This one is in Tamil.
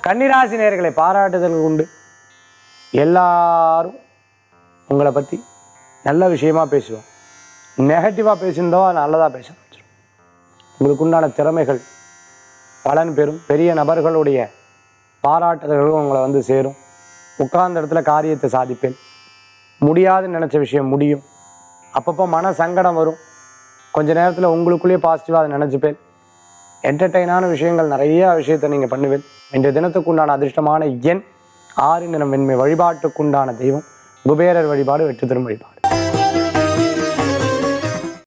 கன்னிராசி நேயர்களை பாராட்டுதல் உண்டு. எல்லாரும் உங்களை பற்றி நல்ல விஷயமா பேசுவோம். நெகட்டிவாக பேசியிருந்தோ நல்லதாக பேச ஆரம்பிச்சிடும். உங்களுக்கு உண்டான திறமைகள் பலன் பெறும். பெரிய நபர்களுடைய பாராட்டுதல்களும் உங்களை வந்து சேரும். உட்கார்ந்த இடத்துல காரியத்தை சாதிப்பேன். முடியாதுன்னு நினச்ச விஷயம் முடியும். அப்பப்போ மன சங்கடம் வரும். கொஞ்ச நேரத்தில் உங்களுக்குள்ளேயே பாசிட்டிவாக அதை நினச்சிப்பேன். என்டர்டெயினான விஷயங்கள் நிறைய விஷயத்தை நீங்கள் பண்ணுவேன். இன்றைய தினத்துக்கு உண்டான அதிர்ஷ்டமான எண் 6 நிறம் வெண்மை. வழிபாட்டுக்குண்டான தெய்வம் குபேரர் வழிபாடு வெற்றி தரும் வழிபாடு.